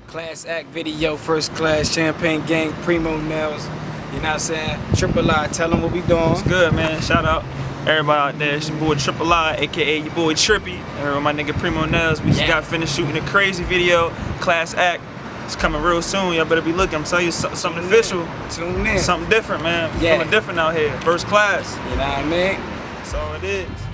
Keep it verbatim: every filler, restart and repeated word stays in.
Class act video, first class, champagne gang, Primo, Nellz. You know what I'm saying? Triple I, tell them what we doing. What's good, man? Shout out everybody out there. It's your boy Triple I, aka your boy Trippy. And my nigga Primo Nellz. We just Yeah. got finished shooting a crazy video. Class act. It's coming real soon. Y'all better be looking. I'm telling you something Tune official. In. Tune in. Something different, man. Yeah. Feeling different out here. First class. You know what I mean? That's all it is.